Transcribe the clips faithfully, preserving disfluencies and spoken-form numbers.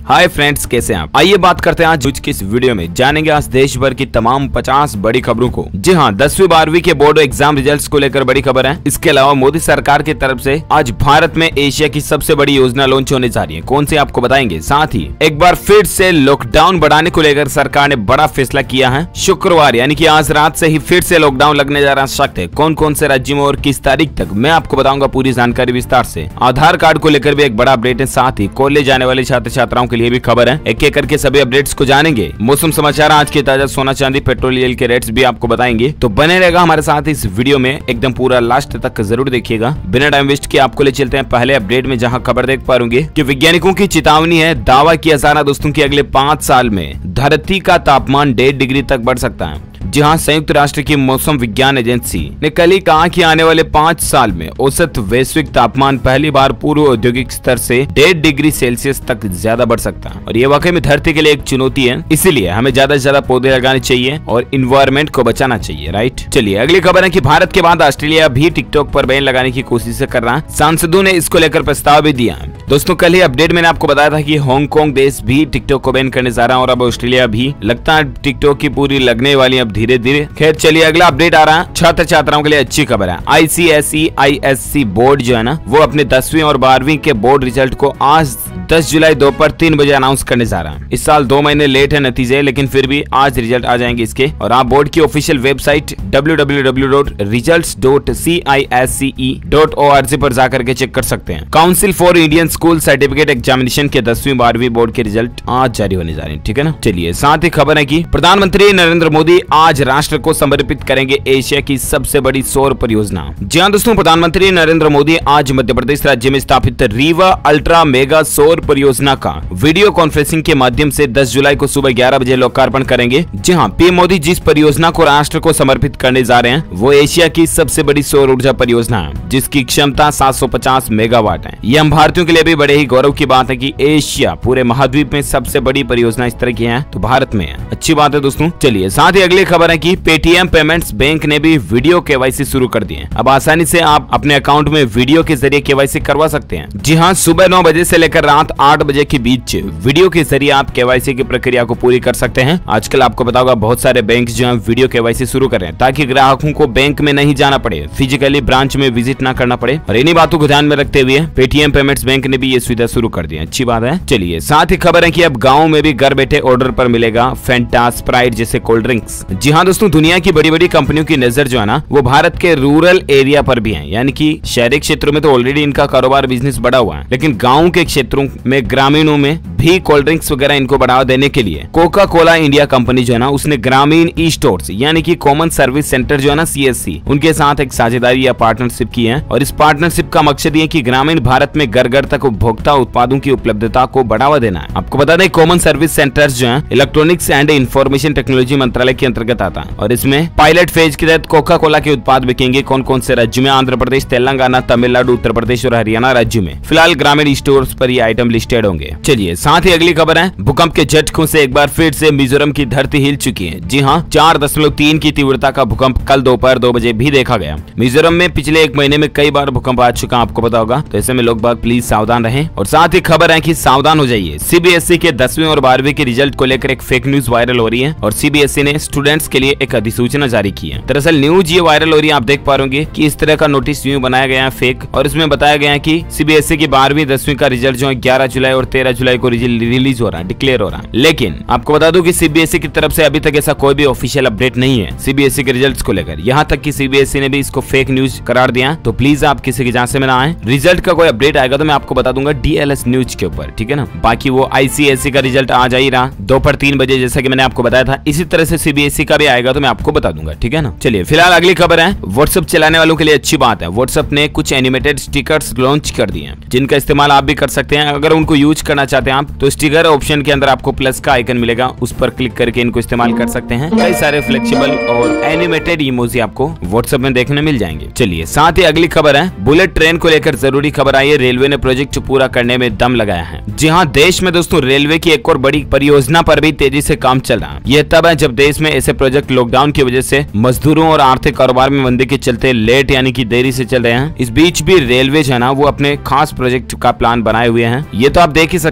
Hi friends, कैसे हैं आप? आइए बात करते हैं आज न्यूज की इस वीडियो में। जानेंगे आज देश भर की तमाम पचास बड़ी खबरों को। जी हाँ, दसवीं बारहवीं के बोर्ड एग्जाम रिजल्ट्स को लेकर बड़ी खबर है। इसके अलावा मोदी सरकार की तरफ से आज भारत में एशिया की सबसे बड़ी योजना लॉन्च होने जा रही है। कौन सी आपको बताएंगे। साथ ही एक बार फिर से लॉकडाउन बढ़ाने को लेकर सरकार ने बड़ा फैसला किया है। शुक्रवार यानी कि आज रात से ही फिर से लॉकडाउन लगने जा रहा सख्त है। कौन कौन से राज्यों में और किस तारीख तक, मैं आपको बताऊंगा पूरी जानकारी विस्तार से। आधार कार्ड को लेकर भी एक बड़ा अपडेट है। साथ ही कॉलेज जाने वाले छात्र छात्राओं के लिए भी खबर है। एक एक करके सभी अपडेट्स को जानेंगे। मौसम समाचार, आज के ताजा सोना चांदी पेट्रोल डीजल के रेट्स भी आपको बताएंगे। तो बने रहेगा हमारे साथ इस वीडियो में, एकदम पूरा लास्ट तक जरूर देखिएगा। बिना टाइम वेस्ट किए आपको ले चलते हैं पहले अपडेट में, जहां खबर देख पाएंगे कि वैज्ञानिकों की चेतावनी है। दावा किया जा रहा दोस्तों की अगले पांच साल में धरती का तापमान डेढ़ डिग्री तक बढ़ सकता है। जी हाँ, संयुक्त राष्ट्र की मौसम विज्ञान एजेंसी ने कल ही कहा कि आने वाले पाँच साल में औसत वैश्विक तापमान पहली बार पूर्व औद्योगिक स्तर से डेढ़ डिग्री सेल्सियस तक ज्यादा बढ़ सकता है। और ये वाकई में धरती के लिए एक चुनौती है। इसीलिए हमें ज्यादा से ज्यादा पौधे लगाने चाहिए और इन्वायरमेंट को बचाना चाहिए। राइट, चलिए अगली खबर है कि भारत के बाद ऑस्ट्रेलिया भी टिकटॉक पर बैन लगाने की कोशिश कर रहा है। सांसदों ने इसको लेकर प्रस्ताव भी दिया है। दोस्तों, कल ही अपडेट मैंने आपको बताया था कि हांगकांग देश भी टिकटॉक को बैन करने जा रहा है और अब ऑस्ट्रेलिया भी। लगता है टिकटॉक की पूरी लगने वाली अब धीरे धीरे। खैर चलिए अगला अपडेट आ रहा है। छात्र छात्राओं के लिए अच्छी खबर है। आईसीएसई आईएससी बोर्ड जो है ना, वो अपने दसवीं और बारहवीं के बोर्ड रिजल्ट को आज दस जुलाई दोपहर तीन बजे अनाउंस करने जा रहा है। इस साल दो महीने लेट है नतीजे, लेकिन फिर भी आज रिजल्ट आ जाएंगे इसके। और आप बोर्ड की official website W W W dot results dot C I S C E dot O R G पर जाकर के चेक कर सकते हैं। Council for Indian school certificate examination के दसवीं बारहवीं बोर्ड के रिजल्ट आज जारी होने जा रहे हैं। ठीक है ना। चलिए साथ ही खबर है कि प्रधानमंत्री नरेंद्र मोदी आज राष्ट्र को समर्पित करेंगे एशिया की सबसे बड़ी सौर परियोजना। जी हाँ दोस्तों, प्रधानमंत्री नरेंद्र मोदी आज मध्य प्रदेश राज्य में स्थापित रीवा अल्ट्रा मेगा सौर परियोजना का वीडियो कॉन्फ्रेंसिंग के माध्यम से दस जुलाई को सुबह ग्यारह बजे लोकार्पण करेंगे। जी हाँ, पीएम मोदी जिस परियोजना को राष्ट्र को समर्पित करने जा रहे हैं वो एशिया की सबसे बड़ी सौर ऊर्जा परियोजना है, जिसकी क्षमता सात सौ पचास मेगावाट है। ये हम भारतीयों के लिए भी बड़े ही गौरव की बात है कि एशिया पूरे महाद्वीप में सबसे बड़ी परियोजना इस तरह की है तो भारत में है। अच्छी बात है दोस्तों। चलिए साथ ही अगली खबर है कि पेटीएम पेमेंट्स बैंक ने भी वीडियो केवाईसी शुरू कर दी है। अब आसानी से आप अपने अकाउंट में वीडियो के जरिए केवाईसी करवा सकते हैं। जी हाँ, सुबह नौ बजे से लेकर रात आठ बजे के बीच वीडियो के जरिए आप केवाईसी की प्रक्रिया को पूरी कर सकते हैं। आजकल आपको बताऊंगा बहुत सारे बैंक जो है वीडियो केवाईसी शुरू कर रहे हैं ताकि ग्राहकों को बैंक में नहीं जाना पड़े, फिजिकली ब्रांच में विजिट ना करना पड़े। और इन्हीं बातों को ध्यान में रखते हुए पेटीएम पेमेंट्स बैंक ने भी ये सुविधा शुरू कर दी है। अच्छी बात है। चलिए साथ ही खबर है कि अब गाँव में भी घर बैठे ऑर्डर पर मिलेगा फैंटा, स्प्राइट जैसे कोल्ड ड्रिंक्स। जी हाँ दोस्तों, दुनिया की बड़ी बड़ी कंपनियों की नजर जो है ना वो भारत के रूरल एरिया पर भी है। यानी कि शहरी क्षेत्रों में तो ऑलरेडी इनका कारोबार बिजनेस बढ़ा हुआ है, लेकिन गाँव के क्षेत्रों में ग्रामीणों में भी कोल्ड ड्रिंक्स वगैरह इनको बढ़ावा देने के लिए कोका कोला इंडिया कंपनी जो है ना उसने ग्रामीण ई स्टोर्स यानी कि कॉमन सर्विस सेंटर जो है ना सी एस सी उनके साथ एक साझेदारी या पार्टनरशिप की है। और इस पार्टनरशिप का मकसद ये कि ग्रामीण भारत में घर घर तक उपभोक्ता उत्पादों की उपलब्धता को बढ़ावा देना है। आपको बता दें कॉमन सर्विस सेंटर्स जो है इलेक्ट्रॉनिक्स एंड इंफॉर्मेशन टेक्नोलॉजी मंत्रालय के अंतर्गत आता है और इसमें पायलट फेज के तहत कोका कोला के उत्पाद बिकेंगे। कौन कौन से राज्यों में? आंध्र प्रदेश, तेलंगाना, तमिलनाडु, उत्तर प्रदेश और हरियाणा राज्यों में फिलहाल ग्रामीण स्टोर्स पर ये आइटम लिस्टेड होंगे। चलिए साथ ही अगली खबर है, भूकंप के झटकों से एक बार फिर से मिजोरम की धरती हिल चुकी है। जी हाँ, चार दशमलव तीन की तीव्रता का भूकंप कल दोपहर दो बजे भी देखा गया। मिजोरम में पिछले एक महीने में कई बार भूकंप आ चुका, आपको पता होगा। तो ऐसे में लोग बाग प्लीज सावधान रहें। और साथ ही खबर है कि सावधान हो जाइए, सीबीएसई के दसवीं और बारहवीं के रिजल्ट को लेकर एक फेक न्यूज वायरल हो रही है और सीबीएसई ने स्टूडेंट्स के लिए एक अधिसूचना जारी की है। दरअसल न्यूज ये वायरल हो रही है, आप देख पा रहे कि इस तरह का नोटिस यूं बनाया गया है फेक, और इसमें बताया गया है कि सीबीएसई की बारहवीं दसवीं का रिजल्ट जो है ग्यारह जुलाई और तेरह जुलाई को रिलीज हो रहा है, डिक्लेयर हो रहा है। लेकिन आपको बता दूं कि सीबीएसई की तरफ से अभी तक ऐसा कोई भी ऑफिशियल अपडेट नहीं है सीबीएसई के रिजल्ट्स को लेकर। यहाँ तक कि सीबीएसई ने भी इसको फेक न्यूज करार दिया। तो प्लीज आप किसी की जांच में ना आए। रिजल्ट का कोई अपडेट आएगा तो मैं आपको बता दूंगा डीएलएस न्यूज के ऊपर, ठीक है ना। बाकी वो आईसीएसई का रिजल्ट आ जा ही रहा दोपहर तीन बजे, जैसा कि मैंने आपको बताया था। इसी तरह से सीबीएसई का भी आएगा तो मैं आपको बता दूंगा, ठीक है ना। चलिए फिलहाल अगली खबर है, व्हाट्सएप चलाने वालों के लिए अच्छी बात है। व्हाट्सएप ने कुछ एनिमेटेड स्टिकर्स लॉन्च कर दिए हैं जिनका इस्तेमाल आप भी कर सकते हैं। अगर उनको यूज करना चाहते हैं आप तो स्टिकर ऑप्शन के अंदर आपको प्लस का आइकन मिलेगा, उस पर क्लिक करके इनको इस्तेमाल कर सकते हैं। कई सारे फ्लेक्सिबल और एनिमेटेड इमोजी आपको व्हाट्सएप में देखने मिल जाएंगे। चलिए साथ ही अगली खबर है, बुलेट ट्रेन को लेकर जरूरी खबर आई है। रेलवे ने प्रोजेक्ट पूरा करने में दम लगाया है। जी हाँ, देश में दोस्तों रेलवे की एक और बड़ी परियोजना पर भी तेजी से काम चल रहा है। यह तब है जब देश में ऐसे प्रोजेक्ट लॉकडाउन की वजह से मजदूरों और आर्थिक कारोबार में मंदी के चलते लेट यानी कि देरी से चल रहे हैं। इस बीच भी रेलवे जो है ना वो अपने खास प्रोजेक्ट का प्लान बनाए हुए हैं। ये तो आप देख ही सकते हैं। इस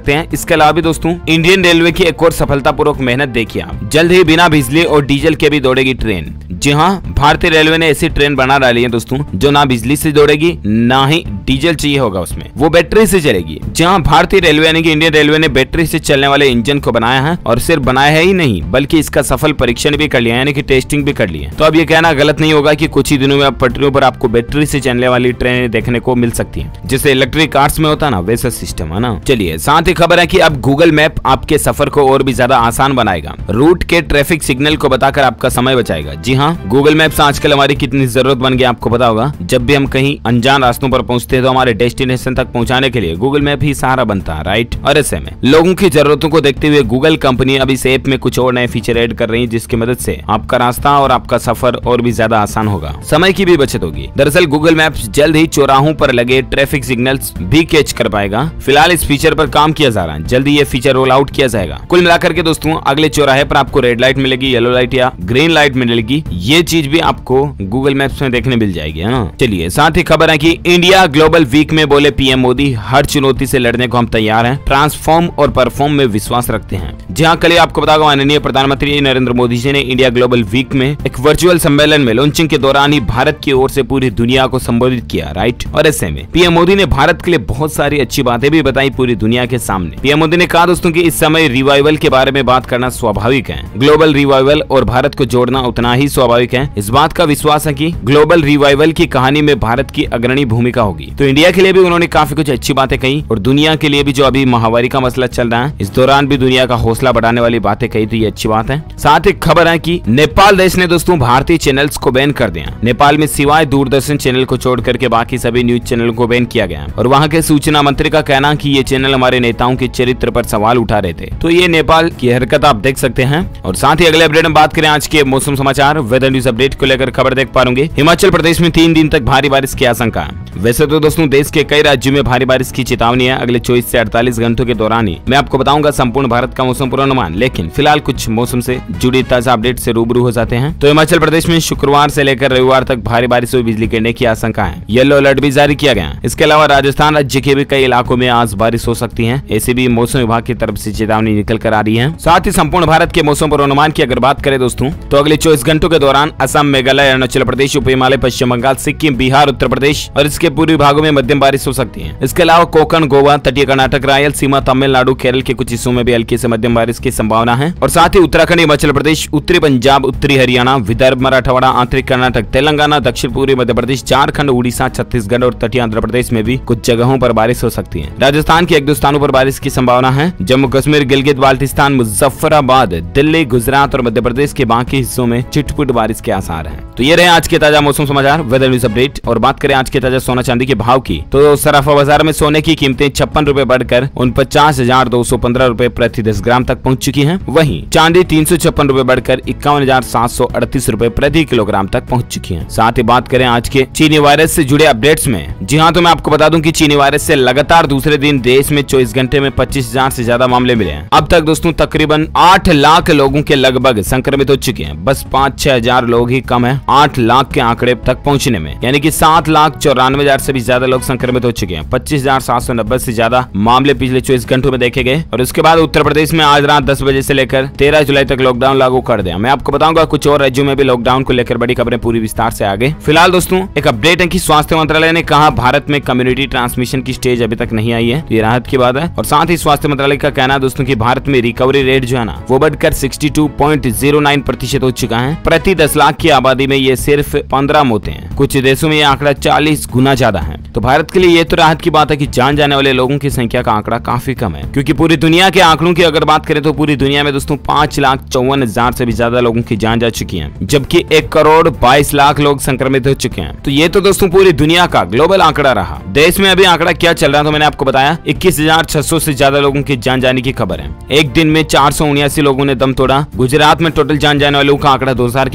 इसके अलावा भी दोस्तों इंडियन रेलवे की एक और सफलतापूर्वक मेहनत देखिए आप, जल्द ही बिना बिजली और डीजल के भी दौड़ेगी ट्रेन। जी हाँ, भारतीय रेलवे ने ऐसी ट्रेन बना डाली है दोस्तों जो ना बिजली से दौड़ेगी ना ही डीजल चाहिए होगा उसमें, वो बैटरी से चलेगी। जहाँ भारतीय रेलवे यानी कि इंडियन रेलवे ने बैटरी से चलने वाले इंजन को बनाया है, और सिर्फ बनाया है ही नहीं बल्कि इसका सफल परीक्षण भी कर लिया यानी कि टेस्टिंग भी कर लिया। तो अब ये कहना गलत नहीं होगा कि कुछ ही दिनों में अब पटरियों पर आपको बैटरी से चलने वाली ट्रेनें देखने को मिल सकती है, जैसे इलेक्ट्रिक कार्स में होता ना वैसा सिस्टम है ना। चलिए, साथ ही खबर है कि अब गूगल मैप आपके सफर को और भी ज्यादा आसान बनाएगा, रूट के ट्रैफिक सिग्नल को बताकर आपका समय बचाएगा। जी हाँ, गूगल मैप्स आजकल हमारी कितनी जरूरत बन गई आपको पता होगा। जब भी हम कहीं अनजान रास्तों पर पहुंचते हैं तो हमारे डेस्टिनेशन तक पहुंचाने के लिए गूगल मैप ही सहारा बनता है, राइट। और ऐसे में लोगों की जरूरतों को देखते हुए गूगल कंपनी अब इस ऐप में कुछ और नए फीचर ऐड कर रही है, जिसकी मदद से आपका रास्ता और आपका सफर और भी ज्यादा आसान होगा, समय की भी बचत होगी। दरअसल गूगल मैप्स जल्द ही चौराहों पर लगे ट्रैफिक सिग्नल्स भी कैच कर पाएगा। फिलहाल इस फीचर पर काम किया जा रहा है, जल्दी ये फीचर रोल आउट किया जाएगा। कुल मिलाकर के दोस्तों अगले चौराहे पर आपको रेड लाइट मिलेगी, येलो लाइट या ग्रीन लाइट मिलेगी, ये चीज भी आपको गूगल मैप्स में देखने मिल जाएगी, है ना। चलिए, साथ ही खबर है कि इंडिया ग्लोबल वीक में बोले पीएम मोदी, हर चुनौती से लड़ने को हम तैयार हैं, ट्रांसफॉर्म और परफॉर्म में विश्वास रखते हैं। जहां कल आपको बताऊंगा माननीय प्रधानमंत्री नरेंद्र मोदी जी ने इंडिया ग्लोबल वीक में एक वर्चुअल सम्मेलन में लॉन्चिंग के दौरान ही भारत की ओर से पूरी दुनिया को संबोधित किया, राइट। और ऐसे में पीएम मोदी ने भारत के लिए बहुत सारी अच्छी बातें भी बताई पूरी दुनिया के सामने। पीएम मोदी ने कहा दोस्तों कि इस समय रिवाइवल के बारे में बात करना स्वाभाविक है, ग्लोबल रिवाइवल और भारत को जोड़ना उतना ही स्वाभाविक है। इस बात का विश्वास है कि ग्लोबल रिवाइवल की कहानी में भारत की अग्रणी भूमिका होगी। तो इंडिया के लिए भी उन्होंने काफी कुछ अच्छी बातें कही, और दुनिया के लिए भी जो अभी महामारी का मसला चल रहा है इस दौरान भी दुनिया का हौसला बढ़ाने वाली बातें कही, तो ये अच्छी बात है। साथ ही खबर है कि नेपाल देश ने दोस्तों भारतीय चैनल्स को बैन कर दिया। नेपाल में सिवाय दूरदर्शन चैनल को छोड़ करके बाकी सभी न्यूज चैनल को बैन किया गया, और वहाँ के सूचना मंत्री का कहना कि ये चैनल हमारे नेताओं के चरित्र पर सवाल उठा रहे थे। तो ये नेपाल की हरकत आप देख सकते हैं। और साथ ही अगले अपडेट में बात करें आज के मौसम समाचार वेदर न्यूज अपडेट को लेकर खबर देख पा रहे हिमाचल प्रदेश में तीन दिन तक भारी बारिश की आशंका है। वैसे तो दोस्तों देश के कई राज्यों में भारी बारिश की चेतावनी है अगले चौबीस से अड़तालीस घंटों के दौरान ही मैं आपको बताऊंगा संपूर्ण भारत का मौसम पूर्वानुमान, लेकिन फिलहाल कुछ मौसम से जुड़ी ताजा अपडेट से रूबरू हो जाते हैं। तो हिमाचल प्रदेश में शुक्रवार से लेकर रविवार तक भारी बारिश और बिजली गिरने की आशंका है, येलो अलर्ट भी जारी किया गया। इसके अलावा राजस्थान राज्य के भी कई इलाकों में आज बारिश हो सकती है, ऐसी भी मौसम विभाग की तरफ से चेतावनी निकल कर आ रही है। साथ ही संपूर्ण भारत के मौसम पूर्वानुमान की अगर बात करें दोस्तों तो अगले चौबीस घंटों के दौरान असम, मेघालय, अरुणाचल प्रदेश, उप हिमालय, पश्चिम बंगाल, सिक्किम, बिहार, उत्तर प्रदेश और इसके पूर्वी भागों में मध्यम बारिश हो सकती है। इसके अलावा कोकण, गोवा, तटीय कर्नाटक, रायलसीमा, तमिलनाडु, केरल के कुछ हिस्सों में भी हल्की से मध्यम बारिश की संभावना है। और साथ ही उत्तराखंड, हिमाचल प्रदेश, उत्तरी पंजाब, उत्तरी हरियाणा, विदर्भ, मराठवाड़ा, आंतरिक कर्नाटक, तेलंगाना, दक्षिण पूर्वी मध्य प्रदेश, झारखंड, उड़ीसा, छत्तीसगढ़ और तटीय आंध्र प्रदेश में भी कुछ जगहों पर बारिश हो सकती है। राजस्थान के एक दो स्थानों पर बारिश की संभावना है। जम्मू कश्मीर, गिलगित बाल्टिस्तान, मुजफ्फराबाद, दिल्ली, गुजरात और मध्य प्रदेश के बाकी हिस्सों में छिटपुट बारिश के आसार हैं। तो ये रहे आज के ताजा मौसम समाचार वेदर न्यूज अपडेट। और बात करें आज के ताजा सोना चांदी के भाव की तो सराफा बाजार में सोने की कीमतें छप्पन रुपए बढ़कर उनपचास हजार दो सौ पंद्रह रुपए प्रति दस ग्राम तक पहुंच चुकी हैं। वहीं चांदी तीन सौ छप्पन रुपए बढ़कर इक्यावन हजार सात सौ अड़तीस रुपए प्रति किलोग्राम तक पहुंच चुकी है। साथ ही बात करें आज के चीनी वायरस से जुड़े अपडेट्स में, जी हाँ, तो मैं आपको बता दूं कि चीनी वायरस से लगातार दूसरे दिन देश में चौबीस घंटे में पच्चीस हजार से ज्यादा मामले मिले हैं। अब तक दोस्तों तकरीबन आठ लाख लोगों के लगभग संक्रमित हो चुके हैं। बस पाँच छह हजार लोग ही कम है आठ लाख के आंकड़े तक पहुंचने में, यानी कि सात लाख चौरानवे हजार से भी ज्यादा लोग संक्रमित हो चुके हैं। पच्चीस हजार सात सौ नब्बे से ज्यादा मामले पिछले चौबीस घंटों में देखे गए। और उसके बाद उत्तर प्रदेश में आज रात दस बजे से लेकर तेरह जुलाई तक लॉकडाउन लागू कर दिया। मैं आपको बताऊंगा कुछ और राज्यों में भी लॉकडाउन को लेकर बड़ी खबरें पूरी विस्तार से आगे। फिलहाल दोस्तों एक अपडेट है कि स्वास्थ्य मंत्रालय ने कहा भारत में कम्युनिटी ट्रांसमिशन की स्टेज अभी तक नहीं आई है, ये राहत की बात है। और साथ ही स्वास्थ्य मंत्रालय का कहना है दोस्तों की भारत में रिकवरी रेट जो है ना वो बढ़कर बासठ पॉइंट शून्य नौ प्रतिशत हो चुका है। प्रति दस लाख की आबादी में ये सिर्फ पंद्रह मौतें हैं। कुछ देशों में ये आंकड़ा चालीस गुना ज्यादा है। तो भारत के लिए ये तो राहत की बात है कि जान जाने वाले लोगों की संख्या का आंकड़ा काफी कम है, क्योंकि पूरी दुनिया के आंकड़ों की अगर बात करें तो पूरी दुनिया में दोस्तों पांच लाख चौवन हजार से भी ज्यादा लोगों की जान जा चुकी है, जबकि एक करोड़ बाईस लाख लोग संक्रमित हो चुके हैं। तो ये तो दोस्तों पूरी दुनिया का ग्लोबल आंकड़ा रहा। देश में अभी आंकड़ा क्या चल रहा है तो मैंने आपको बताया इक्कीस हजार छह सौ से ज्यादा लोगों की जान जाने की खबर है। एक दिन में चार सौ उन्यासी लोगों ने दम तोड़ा। गुजरात में टोटल जान जाने वालों का आंकड़ा दो हजार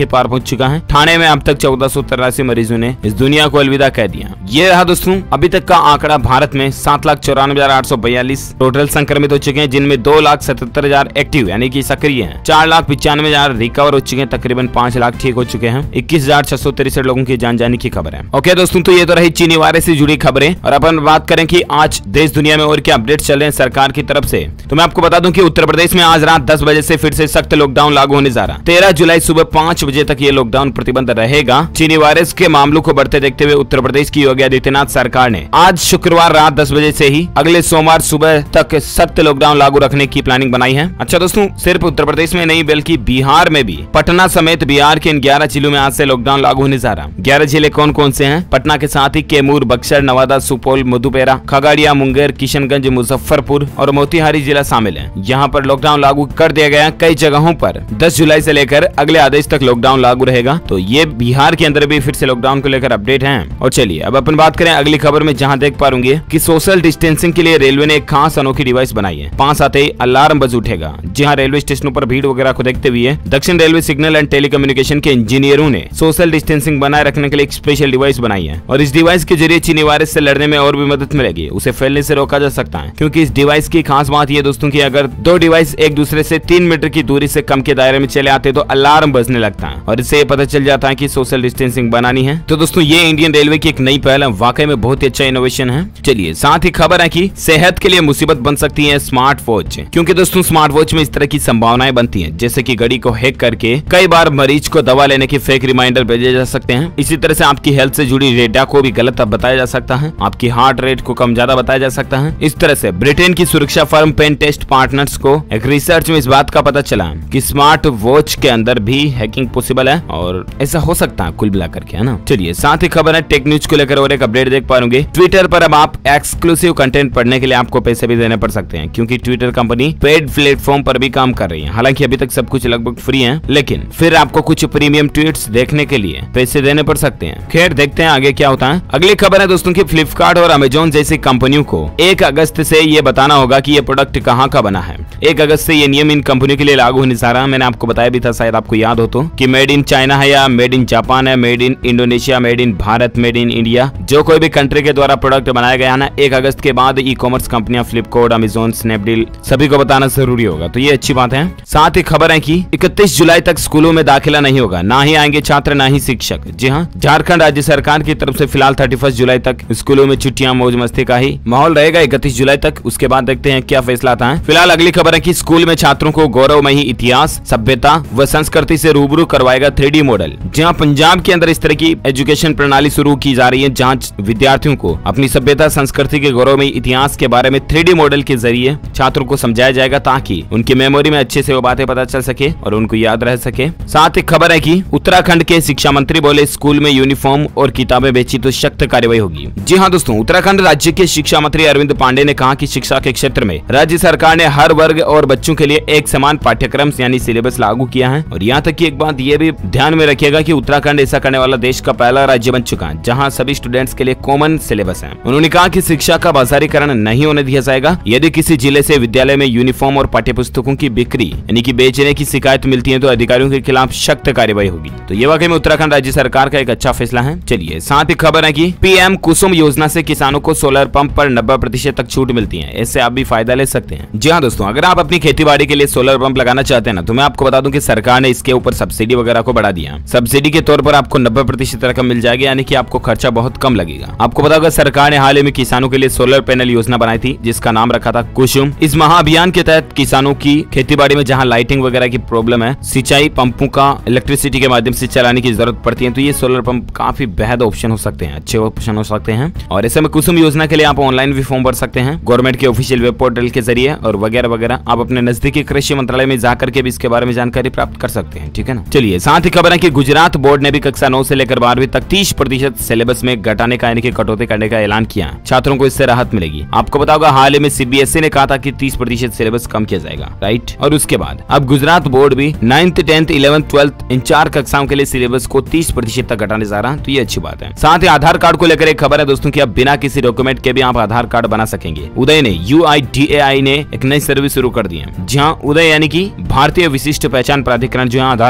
के पार पहुंच चुका है। थाने में अब तक चौदह सौ तिरासी मरीजों ने इस दुनिया को अलविदा कह दिया। ये रहा दोस्तों अभी तक का आंकड़ा। भारत में सात लाख चौरानवे हजार आठ सौ बयालीस टोटल संक्रमित हो चुके हैं, जिनमें दो लाख सतहत्तर हजार एक्टिव यानी कि सक्रिय हैं। चार लाख पिचानवे हजार रिकवर हो चुके हैं, तकरीबन पांच लाख ठीक हो चुके हैं। इक्कीस हजार छह सौ तिरसठ लोगों की जान जाने की खबर है। ओके दोस्तों, तो ये तो रही चीनी वायरस से जुड़ी खबरें। और अपन बात करें कि आज देश दुनिया में और क्या अपडेट चल रहे हैं सरकार की तरफ से, तो मैं आपको बता दूं कि उत्तर प्रदेश में आज रात दस बजे से फिर से सख्त लॉकडाउन लागू होने जा रहा है। तेरह जुलाई सुबह पांच बजे तक ये लॉकडाउन प्रतिबंध रहेगा। चीनी वायरस के मामलों को बढ़ते देखते हुए उत्तर प्रदेश की योगी आदित्यनाथ सरकार ने आज शुक्रवार रात दस बजे से ही अगले सोमवार सुबह तक सख्त लॉकडाउन लागू रखने की प्लानिंग बनाई है। अच्छा दोस्तों, सिर्फ उत्तर प्रदेश में नहीं बल्कि बिहार में भी, पटना समेत बिहार के इन ग्यारह जिलों में आज से लॉकडाउन लागू होने जा रहा है। ग्यारह जिले कौन कौन से हैं? पटना के साथ ही कैमूर, बक्सर, नवादा, सुपौल, मधुपेरा, खगड़िया, मुंगेर, किशनगंज, मुजफ्फरपुर और मोतिहारी जिला शामिल है। यहाँ पर लॉकडाउन लागू कर दिया गया। कई जगहों पर दस जुलाई से लेकर अगले आदेश तक लॉकडाउन लागू रहेगा। तो ये बिहार के अंदर भी फिर से लॉकडाउन को लेकर अपडेट है। और चलिए अब अपन बात करें अगली खबर में, जहाँ देख पाएंगे कि सोशल डिस्टेंसिंग के लिए रेलवे ने एक खास अनोखी डिवाइस बनाई है। पास आते ही अलार्म बज उठेगा। जी हाँ, रेलवे स्टेशनों पर भीड़ वगैरह को देखते हुए दक्षिण रेलवे सिग्नल एंड टेलीकम्युनिकेशन के इंजीनियरों ने सोशल डिस्टेंसिंग बनाए रखने के लिए एक स्पेशल डिवाइस बनाई है। और इस डिवाइस के जरिए चीनी वायरस से लड़ने में और भी मदद मिलेगी, उसे फैलने से रोका जा सकता है। क्योंकि इस डिवाइस की खास बात यह दोस्तों की अगर दो डिवाइस एक दूसरे से तीन मीटर की दूरी से कम के दायरे में चले आते तो अलार्म बजने लगता है और इससे पता चल जाता है कि सोशल डिस्टेंसिंग बनानी है। तो दोस्तों ये इंडियन रेलवे की एक नई पहल है, वाकई में बहुत ही अच्छा इनोवेशन है। चलिए साथ ही खबर है कि सेहत के लिए मुसीबत बन सकती है स्मार्ट वॉच, क्योंकि दोस्तों स्मार्ट वॉच में इस तरह की संभावनाएं बनती हैं, जैसे कि घड़ी को हैक करके कई बार मरीज को दवा लेने के फेक रिमाइंडर भेजे जा सकते हैं। इसी तरह से आपकी हेल्थ से जुड़ी डेटा को भी गलत बताया जा सकता है, आपकी हार्ट रेट को कम ज्यादा बताया जा सकता है। इस तरह से ब्रिटेन की सुरक्षा फर्म पेन टेस्ट पार्टनर्स को एक रिसर्च में इस बात का पता चला कि स्मार्ट वॉच के अंदर भी हैकिंग पॉसिबल है और ऐसा हो सकता है कुल मिलाकर के, है ना। चलिए साथ ही खबर है टेक न्यूज को लेकर और एक अपडेट देख पाएंगे। ट्विटर पर अब आप एक्सक्लूसिव कंटेंट पढ़ने के लिए आपको पैसे भी देने पड़ सकते हैं, क्योंकि ट्विटर कंपनी पेड प्लेटफॉर्म पर भी काम कर रही है। हालांकि अभी तक सब कुछ लगभग फ्री है, लेकिन फिर आपको कुछ प्रीमियम ट्वीट्स देखने के लिए पैसे देने पड़ सकते हैं। खैर देखते हैं आगे क्या होता है। अगली खबर है दोस्तों की फ्लिपकार्ट और अमेजोन जैसी कंपनियों को एक अगस्त से ये बताना होगा कि ये प्रोडक्ट कहाँ का बना है। एक अगस्त से ये नियम इन कंपनियों के लिए लागू होने जा रहा है। मैंने आपको बताया भी था, शायद आपको याद हो तो, कि मेड इन चाइना है या मेड इन जापान है, made in Indonesia, made in Bharat, made in India, जो कोई भी कंट्री के द्वारा प्रोडक्ट बनाया गया है ना, एक अगस्त के बाद ई कॉमर्स कंपनियां फ्लिपकार्ट, अमेजोन, स्नैपडील सभी को बताना जरूरी होगा। तो ये अच्छी बात है। साथ ही खबर है कि इकतीस जुलाई तक स्कूलों में दाखिला नहीं होगा, ना ही आएंगे छात्र ना ही शिक्षक। जी हाँ, झारखंड राज्य सरकार की तरफ से फिलहाल थर्टी फर्स्ट जुलाई तक स्कूलों में छुट्टियां मौज मस्ती का ही माहौल रहेगा इकतीस जुलाई तक। उसके बाद देखते हैं क्या फैसला आता है। फिलहाल अगली खबर है कि स्कूल में छात्रों को गौरवमयी इतिहास, सभ्यता व संस्कृति से रूबरू करवाएगा थ्री डी मॉडल। जहां पंजाब के अंदर इस तरह की एजुकेशन प्रणाली शुरू की जा रही है, जहां विद्यार्थियों को अपनी सभ्यता, संस्कृति के गौरवमयी इतिहास के बारे में थ्री डी मॉडल के जरिए छात्रों को समझाया जाएगा, ताकि उनकी मेमोरी में अच्छे से वो बातें पता चल सके और उनको याद रह सके। साथ ही खबर है कि उत्तराखंड के शिक्षा मंत्री बोले स्कूल में यूनिफॉर्म और किताबें बेची तो सख्त कार्रवाई होगी। जी हाँ दोस्तों, उत्तराखंड राज्य के शिक्षा मंत्री अरविंद पांडे ने कहा कि शिक्षा के क्षेत्र में राज्य सरकार ने हर वर्ग और बच्चों के लिए एक समान पाठ्यक्रम यानी सिलेबस लागू किया है। और यहाँ तक कि एक बात ये भी ध्यान में रखिएगा कि उत्तराखंड ऐसा करने वाला देश का पहला राज्य बन चुका है जहाँ सभी स्टूडेंट्स के लिए कॉमन सिलेबस है। उन्होंने कहा कि शिक्षा का बाजारीकरण नहीं होने दिया जाएगा। यदि किसी जिले से विद्यालय में यूनिफॉर्म और पाठ्य पुस्तकों की बिक्री यानी कि बेचने की शिकायत मिलती है तो अधिकारियों के खिलाफ सख्त कार्रवाई होगी। तो ये वाकई में उत्तराखंड राज्य सरकार का एक अच्छा फैसला है। चलिए साथ ही खबर है कि पीएम कुसुम योजना से किसानों को सोलर पंप पर नब्बे प्रतिशत तक छूट मिलती है। इससे आप भी फायदा ले सकते हैं। जी हाँ दोस्तों, अगर आप अपनी खेती बाड़ी के लिए सोलर पंप लगाना चाहते हैं ना, तो मैं आपको बता दूं कि सरकार ने इसके ऊपर सब्सिडी वगैरह को बढ़ा दिया। सब्सिडी के तौर पर आपको नब्बे प्रतिशत रकम मिल जाएगी, यानी कि आपको खर्चा बहुत कम लगेगा। आपको पता होगा सरकार ने हाल ही में किसानों के लिए सोलर पैनल योजना बनाई थी, जिसका नाम रखा था कुसुम। इस महाअभियान के तहत किसानों की खेती बाड़ी में जहाँ लाइटिंग वगैरह की प्रॉब्लम है, सिंचाई पंपों का इलेक्ट्रिसिटी के माध्यम से चलाने की जरूरत पड़ती है, तो ये सोलर पंप काफी बेहद ऑप्शन हो सकते हैं, अच्छे ऑप्शन हो सकते हैं। और ऐसे में कुसुम योजना के लिए आप ऑनलाइन भी फॉर्म भर सकते हैं गवर्नमेंट के ऑफिशियल वेब पोर्टल के जरिए, और वगैरह वगैरह। आप अपने नजदीकी कृषि मंत्रालय में जाकर के भी इसके बारे में जानकारी प्राप्त कर सकते हैं, ठीक है ना। चलिए साथ ही खबर है कि गुजरात बोर्ड ने भी कक्षा नौ से लेकर बारहवीं तक तीस प्रतिशत सिलेबस में घटाने का यानी कि कटौती करने का ऐलान किया। छात्रों को इससे राहत मिलेगी। आपको पता होगा हाल ही में सीबीएसई ने कहा था कि तीस प्रतिशत सिलेबस कम किया जाएगा, राइट। और उसके बाद अब गुजरात बोर्ड भी नाइन्थ टेंथ इलेवेंथ ट्वेल्थ इन चार कक्षाओं के लिए सिलेबस को तीस प्रतिशत तक घटाने जा रहा है, तो ये अच्छी बात है। साथ ही आधार कार्ड को लेकर एक खबर है दोस्तों कि अब बिना किसी डॉक्यूमेंट के भी आप आधार कार्ड बना सकेंगे। उदय ने यू आई डी ए आई ने एक नई सर्विस शुरू कर दी है। जहाँ उदय यानी कि भारतीय विशिष्ट पहचान प्राधिकरण जो है आधार कार्ड बनाने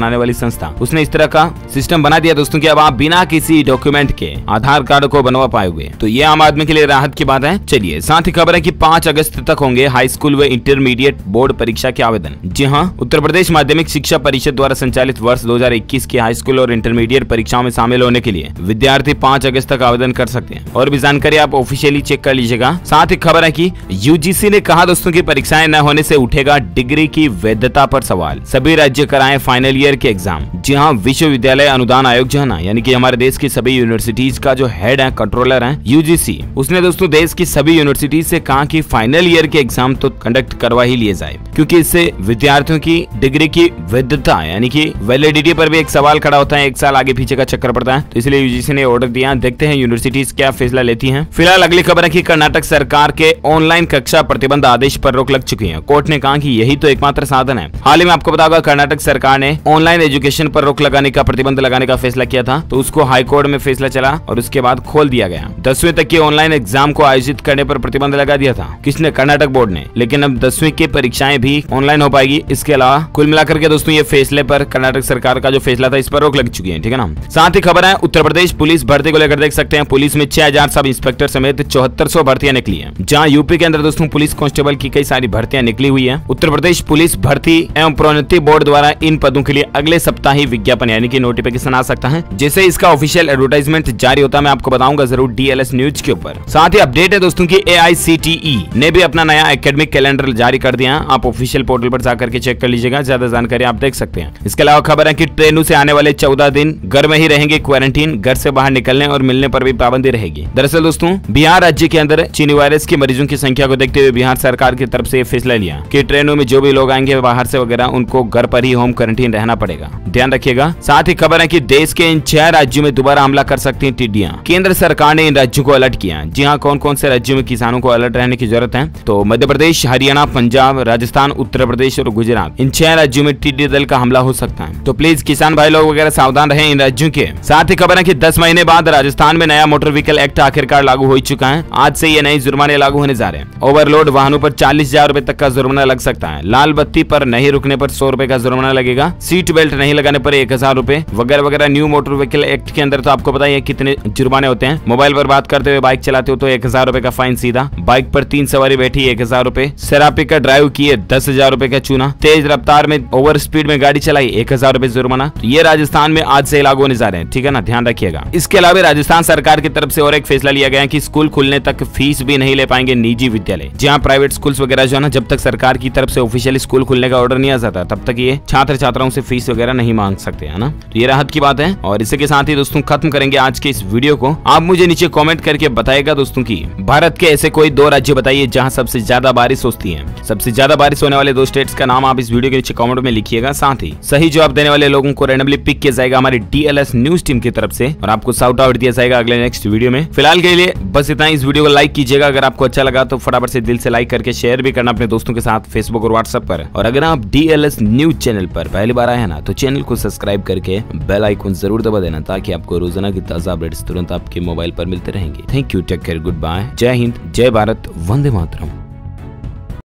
बनाने वाली संस्था, उसने इस तरह का सिस्टम बना दिया दोस्तों कि अब आप बिना किसी डॉक्यूमेंट के आधार कार्ड को बनवा पाओगे। तो ये आम आदमी के लिए राहत की बात है। चलिए साथ ही खबर है कि पाँच अगस्त तक होंगे हाई स्कूल व इंटरमीडिएट बोर्ड परीक्षा के आवेदन। जी हाँ, उत्तर प्रदेश माध्यमिक शिक्षा परिषद द्वारा संचालित वर्ष दो हजार इक्कीस की हाई स्कूल और इंटरमीडिएट परीक्षाओं में शामिल होने के लिए विद्यार्थी पाँच अगस्त तक आवेदन कर सकते हैं। और भी जानकारी आप ऑफिशियली चेक कर लीजिएगा। साथ ही खबर है कि यूजीसी ने कहा दोस्तों की परीक्षाएं न होने से उठेगा डिग्री की वैधता पर सवाल, सभी राज्य कराएं फाइनल ईयर के एग्जाम। जी हाँ, विश्वविद्यालय अनुदान आयोग जो है ना, यानी कि हमारे देश की सभी यूनिवर्सिटीज का जो हेड है, कंट्रोलर है यूजीसी, उसने दोस्तों देश की सभी यूनिवर्सिटीज से कहा कि फाइनल ईयर के एग्जाम तो कंडक्ट करवा ही लिए जाए, क्योंकि इससे विद्यार्थियों की डिग्री की वैधता यानी कि वैलिडिटी पर भी एक सवाल खड़ा होता है, एक साल आगे पीछे का चक्कर पड़ता है। तो इसलिए यूजीसी ने ऑर्डर दिया। देखते हैं यूनिवर्सिटीज क्या फैसला लेती हैं। फिलहाल अगली खबर है कि कर्नाटक सरकार के ऑनलाइन कक्षा प्रतिबंध आदेश पर रोक लग चुकी है। कोर्ट ने कहा कि यही तो एकमात्र साधन है। हाल ही में आपको पता होगा कर्नाटक सरकार ने ऑनलाइन एजुकेशन पर रोक लगाने का प्रतिबंध लगाने का फैसला किया था, तो उसको हाई कोर्ट में फैसला चला और उसके बाद खोल दिया गया। दसवीं तक के ऑनलाइन एग्जाम को आयोजित करने पर प्रतिबंध लगा दिया था। किसने? कर्नाटक बोर्ड ने। लेकिन अब दसवीं की परीक्षाएं भी ऑनलाइन हो पाएगी। इसके अलावा कुल मिलाकर के दोस्तों ये फैसले पर कर्नाटक सरकार का जो फैसला था इस पर रोक लग चुकी है, ठीक है ना। साथ ही खबर है उत्तर प्रदेश पुलिस भर्ती को लेकर, देख सकते हैं पुलिस में छह हजार सब इंस्पेक्टर समेत चौहत्तर सौ भर्तियां निकली है। जहां यूपी के अंदर दोस्तों पुलिस कांस्टेबल की कई सारी भर्तियां निकली हुई है। उत्तर प्रदेश पुलिस भर्ती एवं प्रोन्नति बोर्ड द्वारा इन पदों के लिए अगले सप्ताह ही विज्ञापन यानी कि नोटिफिकेशन आ सकता है। जैसे इसका ऑफिशियल एडवर्टाइजमेंट जारी होता है मैं आपको बताऊंगा जरूर डीएलएस न्यूज के ऊपर। साथ ही अपडेट है दोस्तों की एआईसीटीई ने भी अपना नया एकेडमिक कैलेंडर जारी कर दिया है। आप ऑफिशियल पोर्टल पर जाकर के चेक कर लीजिएगा, ज्यादा जानकारी आप देख सकते हैं। इसके अलावा खबर है कि ट्रेनों से आने वाले चौदह दिन घर में ही रहेंगे क्वारंटीन, घर से बाहर निकलने और मिलने पर भी पाबंदी रहेगी। दरअसल दोस्तों बिहार राज्य के अंदर चीनी वायरस के मरीजों की संख्या को देखते हुए बिहार सरकार की तरफ से फैसला लिया कि ट्रेनों में जो भी लोग आएंगे बाहर से वगैरह उनको घर पर ही होम क्वारंटीन रहना पड़ेगा, ध्यान रखिएगा। साथ ही खबर है कि देश के इन छह राज्यों में दोबारा हमला कर सकती हैं टिड्डियां। केंद्र सरकार ने इन राज्यों को अलर्ट किया। जी हाँ, कौन कौन से राज्यों में किसानों को अलर्ट रहने की जरूरत है? तो मध्य प्रदेश, हरियाणा, पंजाब, राजस्थान, उत्तर प्रदेश और गुजरात, इन छह राज्यों में टिड्डी दल का हमला हो सकता है। तो प्लीज किसान भाई लोग वगैरह सावधान रहें इन राज्यों के। साथ ही खबर है कि दस महीने बाद राजस्थान में नया मोटर व्हीकल एक्ट आखिरकार लागू हो चुका है। आज से ये नए जुर्माने लागू होने जा रहे हैं। ओवरलोड वाहनों पर चालीस हजार रूपए तक का जुर्माना लग सकता है। लाल बत्ती पर नहीं रुकने पर सौ रूपए का जुर्माना लगेगा। सीट बेल्ट नहीं लगाने पर एक हजार रूपए वगैरह वगैरह। न्यू मोटर व्हीकल एक्ट के अंदर तो आपको पता है कितने जुर्माने होते हैं। मोबाइल पर बात करते हुए बाइक चलाते हो तो एक हजार रूपए का फाइन सीधा। बाइक पर तीन सवारी बैठी एक हजार रूपए। शराब पीकर ड्राइव किए दस हजार रूपए का चूना। तेज रफ्तार में ओवर स्पीड में गाड़ी चलाई एक हजार रूपए जुर्माना। तो ये राजस्थान में आज से लागू होने जा रहे हैं, ठीक है ना, ध्यान रखिएगा। इसके अलावा राजस्थान सरकार की तरफ से और एक फैसला लिया गया है कि स्कूल खुलने तक फीस भी नहीं ले पाएंगे निजी विद्यालय। जहां प्राइवेट स्कूल्स वगैरह जो है ना, जब तक सरकार की तरफ से ऑफिशियली स्कूल खुलने का ऑर्डर नहीं आ जाता तब तक ये छात्र छात्राओं से फीस वगैरह नहीं मांग सकते, है ना। तो ये राहत की बात है। और इसी के साथ ही दोस्तों खत्म करेंगे आज के इस वीडियो को। आप मुझे नीचे कमेंट करके बताइएगा दोस्तों की भारत के ऐसे कोई दो राज्य बताइए जहां सबसे ज्यादा बारिश होती है। सबसे ज्यादा बारिश होने वाले दो स्टेट्स का नाम आप इस वीडियो के नीचे कमेंट में लिखिएगा। साथ ही सही जवाब देने वाले लोगों को रैंडमली पिक किया जाएगा हमारी डीएलएस न्यूज टीम की तरफ से और आपको शाउट आउट दिया जाएगा अगले नेक्स्ट वीडियो में। फिलहाल के लिए बस इतना ही। इस वीडियो को लाइक कीजिएगा अगर आपको अच्छा लगा तो फटाफट से दिल से लाइक करके शेयर भी करना अपने दोस्तों के साथ फेसबुक और व्हाट्सएप पर। और अगर आप डीएलएस न्यूज चैनल पर पहली बार आए हैं ना तो चैनल को सब्सक्राइब करके बेल आइकन जरूर दबा देना ताकि आपको रोजाना की ताजा अपडेट्स तुरंत आपके मोबाइल पर मिलते रहेंगे। Thank you, take care, good bye, जय हिंद, जय भारत, वंदे मातरम।